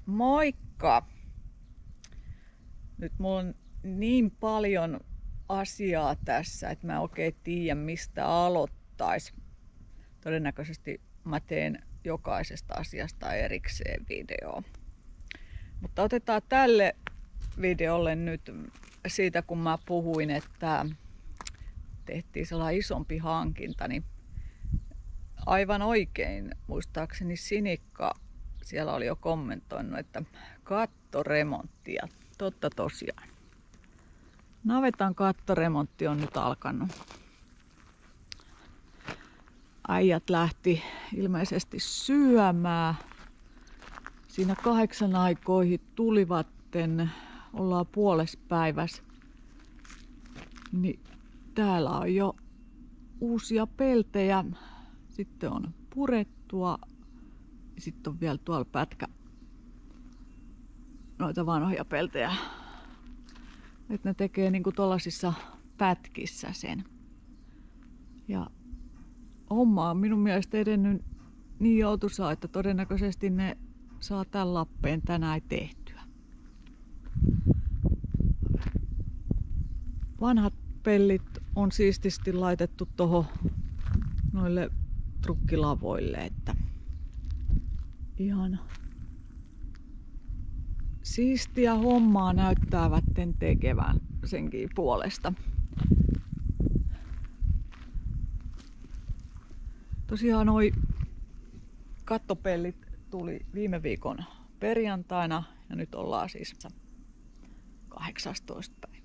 Moikka! Nyt mulla on niin paljon asiaa tässä, että mä en oikein tiedä mistä aloittais. Todennäköisesti mä teen jokaisesta asiasta erikseen video. Mutta otetaan tälle videolle nyt siitä, kun mä puhuin, että tehtiin sellainen isompi hankinta, niin aivan oikein muistaakseni Sinikka siellä oli jo kommentoinut, että kattoremonttia. Totta tosiaan. Navetan kattoremontti on nyt alkanut. Äijät lähti ilmeisesti syömään. Siinä 8 aikoihin tulivatten, ollaan puolespäivässä. Niin täällä on jo uusia peltejä. Sitten on purettua. Sitten on vielä tuolla pätkä noita vanhoja peltejä. Että ne tekee niinku tollasissa pätkissä sen. Ja homma on minun mielestä edennyt niin joutuisaa, että todennäköisesti ne saa tämän lappeen tänään tehtyä. Vanhat pellit on siististi laitettu tuohon noille trukkilavoille, että ihan siistiä hommaa näyttäävätten tekevän senkin puolesta. Tosiaan noi kattopellit tuli viime viikon perjantaina ja nyt ollaan siis 18. päivä.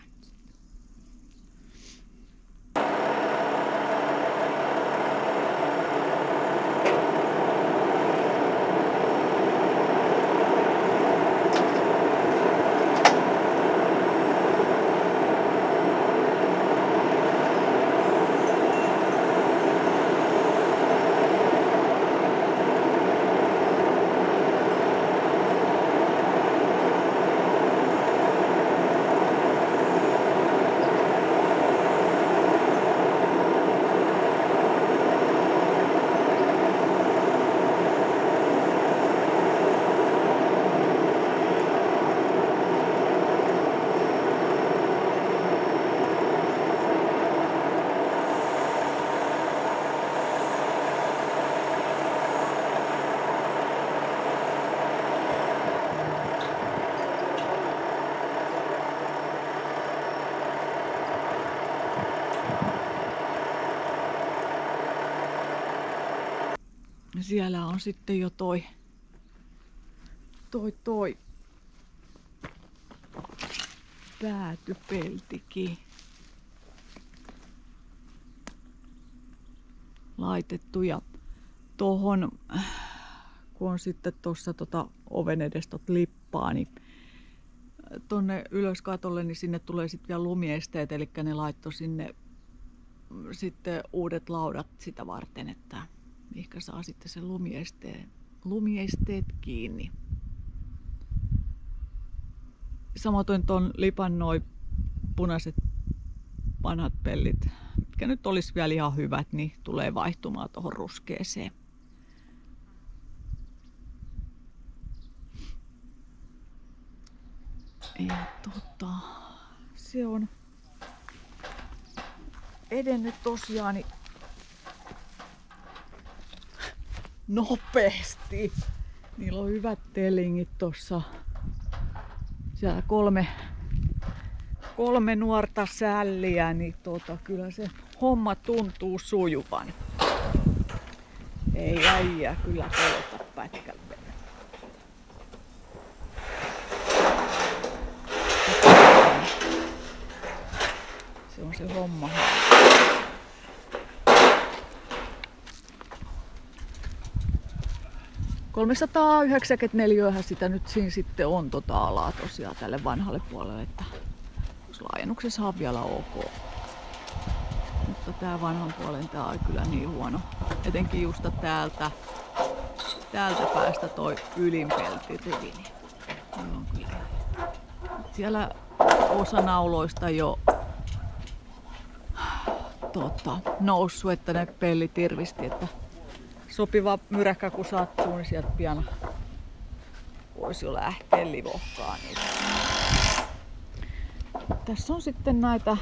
Siellä on sitten jo toi päätypeltikin laitettu ja tohon, kun on sitten tuossa oven edestä lippaa, niin tonne ylös katolle, niin sinne tulee sitten vielä lumiesteet, eli ne laittoi sinne sitten uudet laudat sitä varten, että mihinkä saa sitten sen lumiesteet kiinni. Samoin ton lipan noi punaiset vanhat pellit, mitkä nyt olisi vielä ihan hyvät, niin tulee vaihtumaan tuohon ruskeeseen. Ja se on edennyt tosiaan nopeasti. Niillä on hyvät telingit tossa. Siellä kolme nuorta sälliä, niin kyllä se homma tuntuu sujuvan. Ei äijä kyllä pelota pätkällä. Se on se homma. 394 sitä nyt siinä sitten on alaa tosiaan tälle vanhalle puolelle, että laajennuksessa on vielä ok. Mutta tää vanhan puolen tää on kyllä niin huono. Etenkin just täältä päästä toi ylinpeltirivi. On kyllä. Siellä osa nauloista jo noussut, että ne pellit irvisti, että sopiva myräkkä kun sattuu, niin sieltä pian voisi jo lähteä livohkaan niitä. Tässä on sitten näitä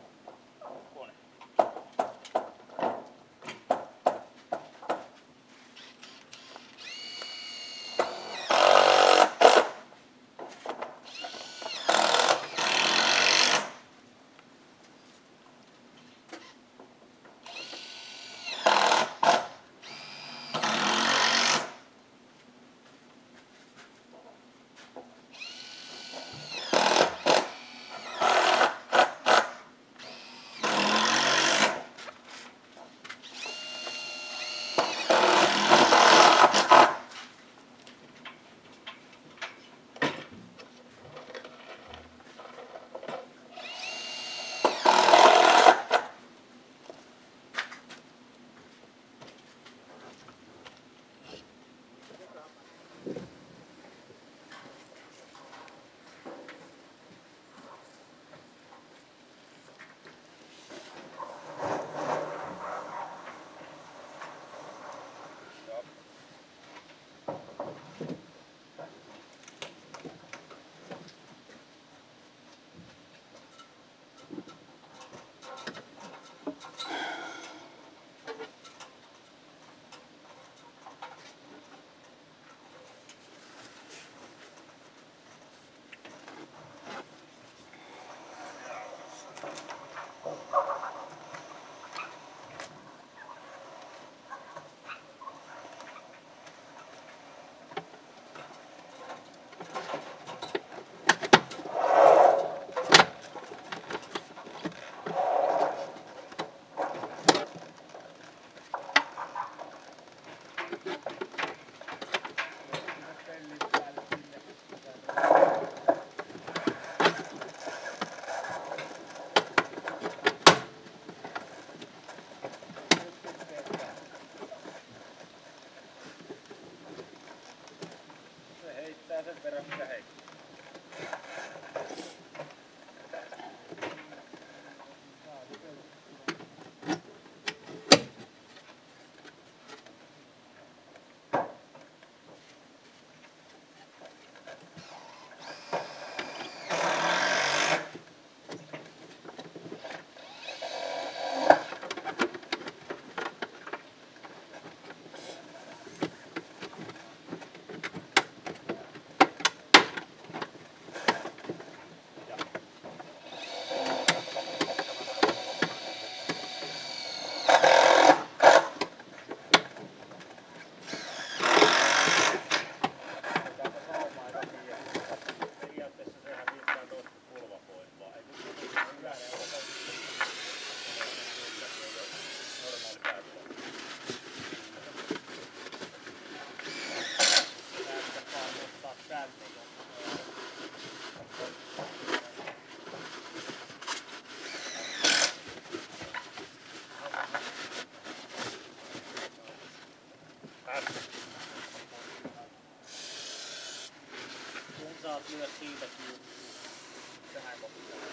sen verran mitä heittää. Kun saat lyödä siitä kiinni tähän kohtaan.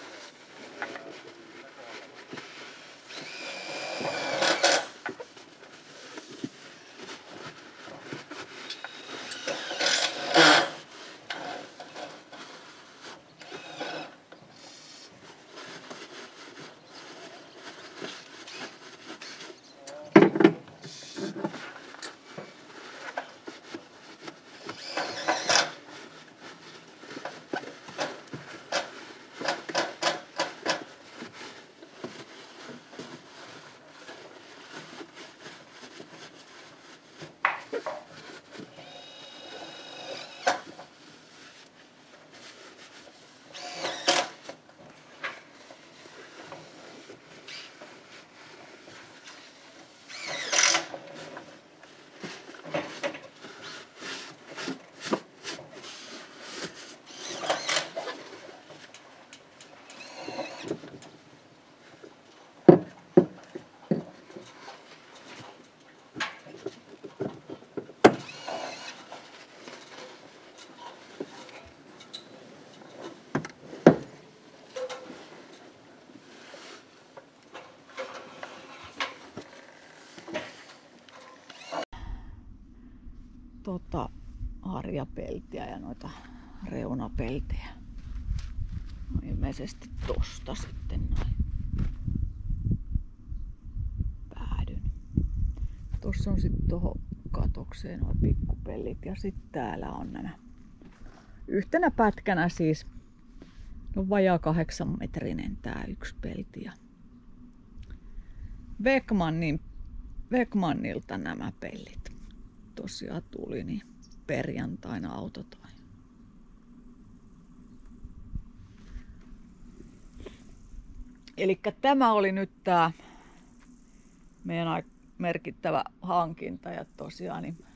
harjapeltiä ja noita reunapeltejä. Ilmeisesti tosta sitten noin päädyn. Tossa on sitten tohon katokseen nuo pikkupellit ja sitten täällä on nämä. Yhtenä pätkänä siis no vajaa 8-metrinen tää yksi pelti. Ja Vekmannilta nämä pellit tosiaan tuli, niin perjantaina auto toi. Elikkä tämä oli nyt tää meidän merkittävä hankinta ja tosiaan niin,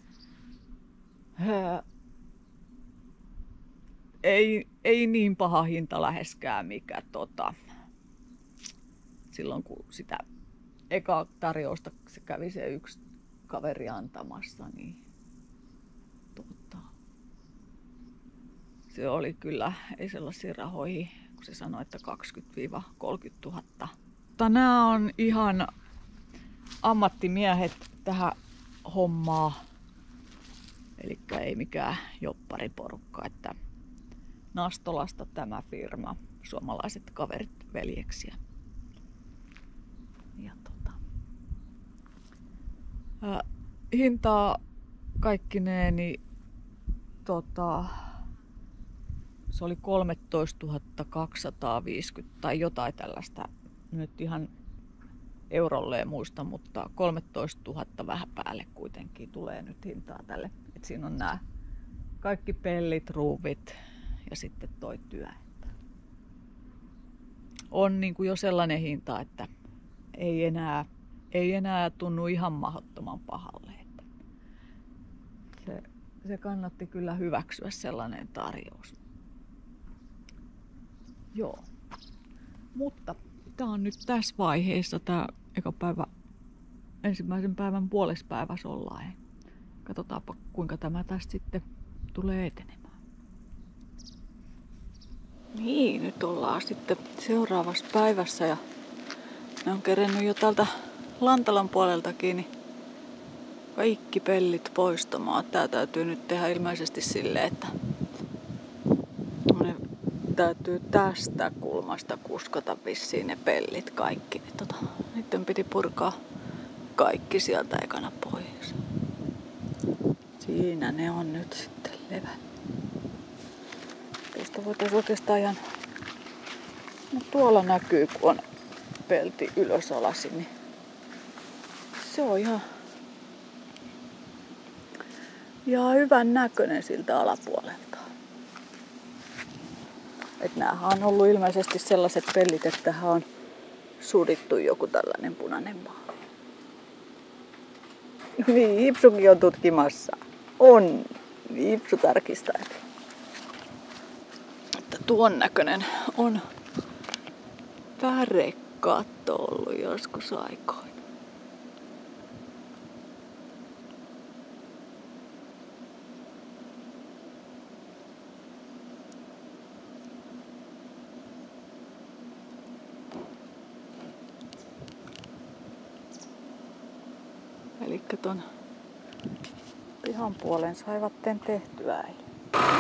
ei niin paha hinta läheskään mikä silloin kun sitä eka tarjousta se kävi se yksi kaveri antamassa, niin se oli kyllä, ei sellaisia rahoihin, kun se sanoi, että 20 000–30 000. Mutta nämä on ihan ammattimiehet tähän hommaa, eli ei mikään joppariporukka, että Nastolasta tämä firma, suomalaiset kaverit, veljeksiä. Ja hintaa kaikkineen, niin se oli 13 250 tai jotain tällaista. Nyt ihan eurolleen muista, mutta 13 000 vähän päälle kuitenkin tulee nyt hintaa tälle. Et siinä on nämä kaikki pellit, ruuvit ja sitten toi työ. On niin kuin jo sellainen hinta, että ei enää tunnu ihan mahdottoman pahalle. Että se kannatti kyllä hyväksyä sellainen tarjous. Joo. Mutta tää on nyt tässä vaiheessa, tää eka päivä, ensimmäisen päivän puolespäivässä ollaan. Katsotaanpa kuinka tämä tästä sitten tulee etenemään. Niin, nyt ollaan sitten seuraavassa päivässä ja ne on kerennyt jo täältä Lantalan puoleltakin niin kaikki pellit poistamaan. Tää täytyy nyt tehdä ilmeisesti silleen, että ne täytyy tästä kulmasta kuskata vissiin ne pellit kaikki. Niin niiden piti purkaa kaikki sieltä ekana pois. Siinä ne on nyt sitten levät. Tuosta voitaisiin oikeastaan ihan... No tuolla näkyy, kun on pelti ylös alasin, niin se on ihan hyvän näköinen siltä alapuolelta. Et näähän on ollut ilmeisesti sellaiset pellit, että tähän on sudittu joku tällainen punainen maa. Ipsukin on tutkimassa. On. Ipsu tarkistaa. Että tuon näköinen on pärekatto ollut joskus aikoina. Elikkä ton pihan puolen saivat tehtyä eilen.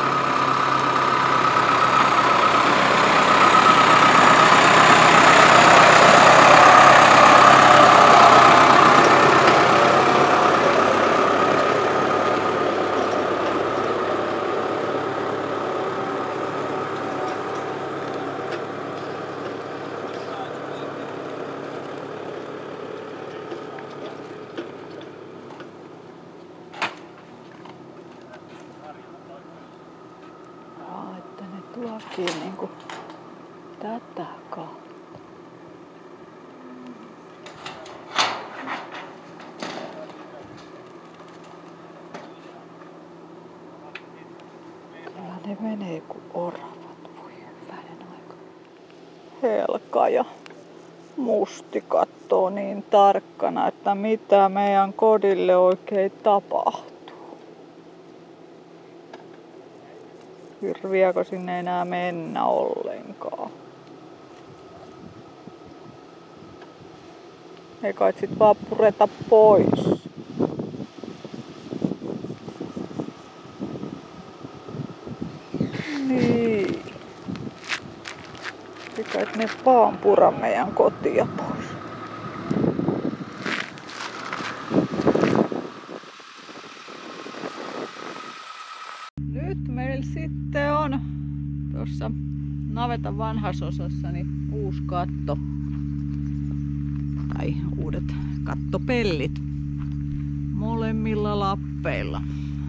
Tuokin niinku tätä kautta. Kyllä ne menee kuin oravat. Voi hyvänen aika. Helka ja Musti kattoo niin tarkkana, että mitä meidän kodille oikein tapahtuu. Hirviäkö sinne enää mennä ollenkaan? Ei kai sit vaan pureta pois. ne vaan pura meidän kotia pois. Nyt meillä sitten on tuossa navetan vanhassa osassa niin uusi katto. Tai uudet kattopellit molemmilla lappeilla.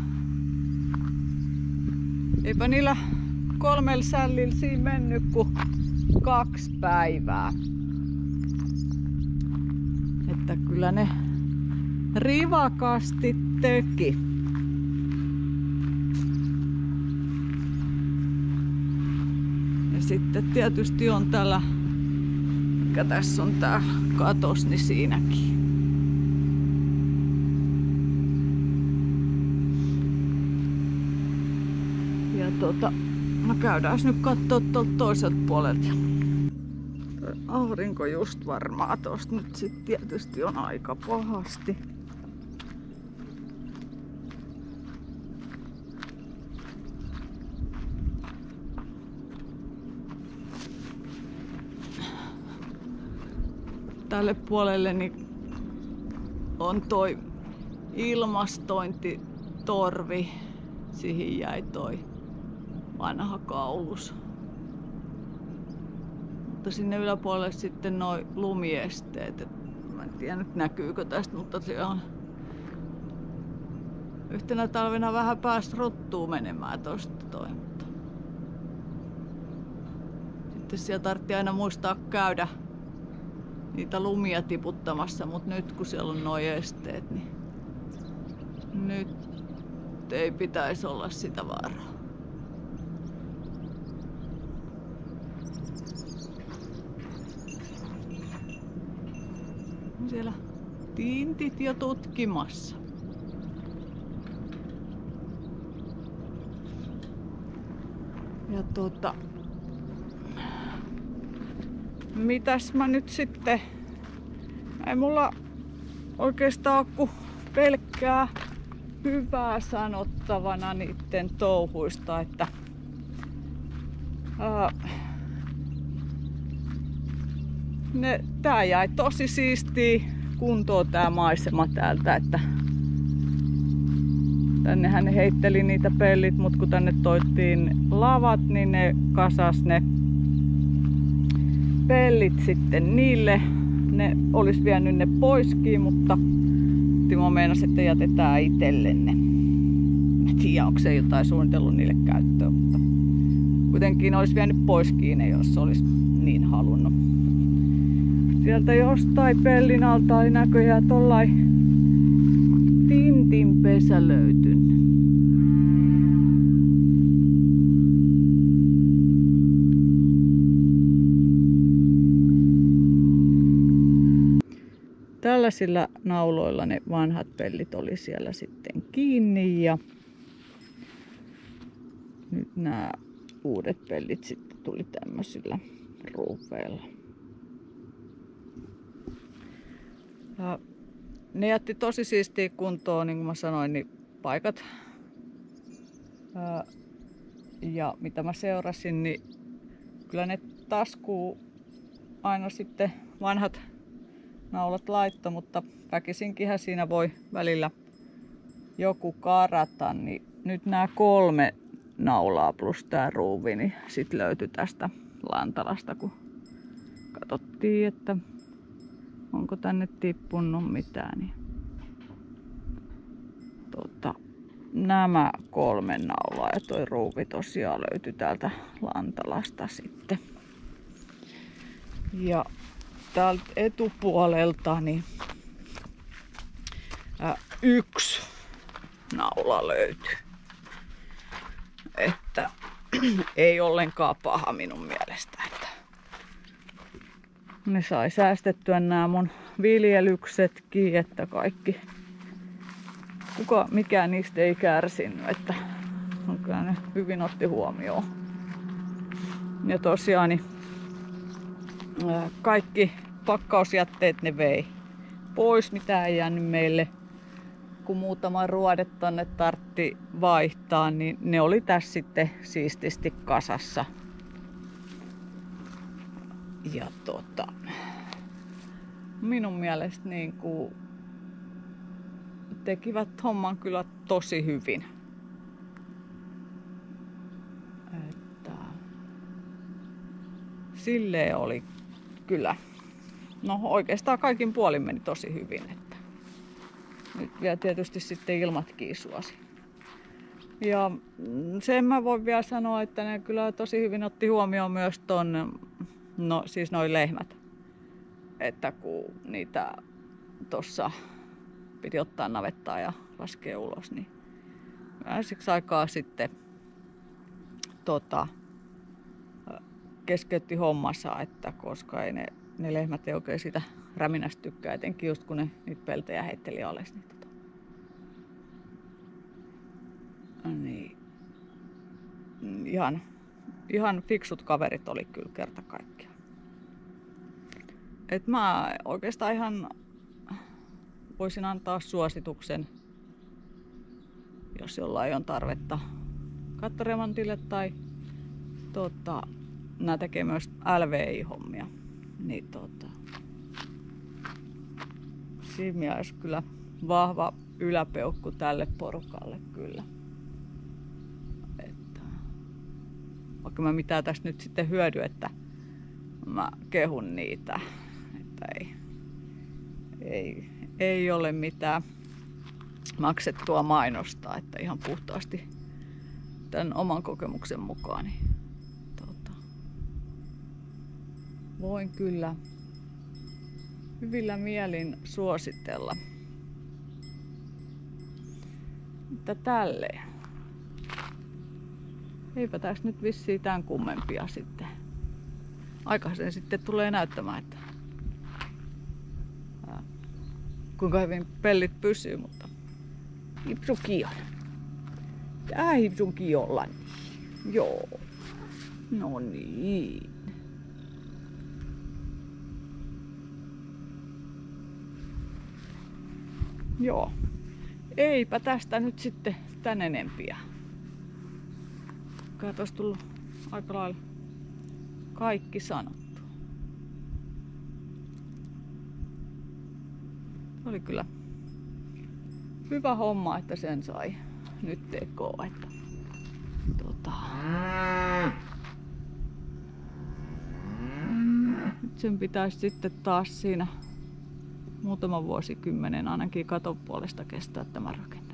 Eipä niillä 3 sällillä siinä mennyt kuin 2 päivää. Että kyllä ne rivakasti teki. Ja sitten tietysti on täällä, mikä tässä on tää katos, niin siinäkin. Ja no käydään nyt kattoo tuolta toiselta puolelta. Aurinko just varmaan tosta nyt sit tietysti on aika pahasti. Tälle puolelle niin on toi ilmastointitorvi. Siihen jäi toi vanha kaulus. Mutta sinne yläpuolelle sitten noi lumiesteet. Mä en tiedä nyt näkyykö tästä, mutta se on yhtenä talvena vähän päästä rottuu menemään tosta toi. Sitten siellä tarvitsee aina muistaa käydä niitä lumia tiputtamassa, mutta nyt kun siellä on noi esteet, niin nyt ei pitäisi olla sitä vaaraa. On siellä tintit jo tutkimassa. Ja mitäs mä nyt sitten, ei mulla oikeastaan ole kuin pelkkää hyvää sanottavana niiden touhuista, että tää jäi tosi siistiä kuntoon tää maisema täältä, että tännehän ne heitteli niitä pellit, mutta kun tänne toittiin lavat, niin ne kasas ne pellit sitten niille. Ne olisi vienyt ne poiskin, mutta Timo meinasi, että jätetään itsellenne. En tiedä, onko se jotain suunnitellut niille käyttöön, mutta kuitenkin olisi vienyt poiskin ne, jos olisi niin halunnut. Sieltä jostain pellin alta oli näköjään tollain tintinpesä löytynyt. Tällaisilla nauloilla ne vanhat pellit oli siellä sitten kiinni ja nyt nämä uudet pellit sitten tuli tämmöisillä ruuveilla. Ne jätti tosi siistiä kuntoon, niin kuin mä sanoin, niin paikat. Ja mitä mä seurasin, niin kyllä ne taskuu aina sitten vanhat naulat laitto, mutta väkisinkinhän siinä voi välillä joku karata, niin nyt nämä 3 naulaa plus tää ruuvi, niin sit löytyi tästä Lantalasta, kun katsottiin, että onko tänne tippunut mitään. Niin nämä 3 naulaa ja toi ruuvi tosiaan löytyi täältä Lantalasta sitten. Ja täältä etupuolelta niin 1 naula löytyy. Että ei ollenkaan paha minun mielestä. Että ne sai säästettyä nämä mun viljelyksetkin, että kaikki, mikään niistä ei kärsinyt, että on kyllä ne hyvin otti huomioon. Ja tosiaan niin kaikki pakkausjätteet ne vei pois, mitä ei jäänyt meille. Kun muutama ruode tonne tartti vaihtaa, niin ne oli tässä sitten siististi kasassa. Ja minun mielestä tekivät homman kyllä tosi hyvin. Että silleen oli kyllä. No oikeastaan kaikin puolin meni tosi hyvin. Että nyt vielä tietysti sitten ilmatkin suosi. Ja sen mä voin vielä sanoa, että ne kyllä tosi hyvin otti huomioon myös siis noi lehmät. Että kun niitä tossa piti ottaa navettaa ja laskea ulos, niin siksi aikaa sitten keskeytti hommansa, että koska ei ne lehmät ei oikein sitä räminästä tykkää, etenkin just kun ne niitä peltejä heitteli alas. Niin, ihan fiksut kaverit oli kyllä kerta kaikkiaan. Et mä oikeastaan ihan voisin antaa suosituksen, jos jollain on tarvetta kattoremontille tai nää tekee myös LVI-hommia. Niin siinä mielessä kyllä vahva yläpeukku tälle porukalle kyllä. Että vaikka mä mitään tästä nyt sitten hyödy, että mä kehun niitä. Että ei ole mitään maksettua mainosta, että ihan puhtaasti tämän oman kokemuksen mukaan. Niin, voin kyllä hyvillä mielin suositella. Että tälleen. Eipä tässä nyt vissiin tämän kummempia sitten. Aikaisen sitten tulee näyttämään, että kuinka hyvin pellit pysyy, mutta hipsukin on. Tää hipsunkin olla. Joo. No niin. Joo. Eipä tästä nyt sitten tän enempiä. Kyllä tuossa tullut aika lailla kaikki sanottu. Oli kyllä hyvä homma, että sen sai nyt tekoa. Että, nyt sen pitäisi sitten taas siinä muutaman vuosikymmenen ainakin katon puolesta kestää tämä rakennus.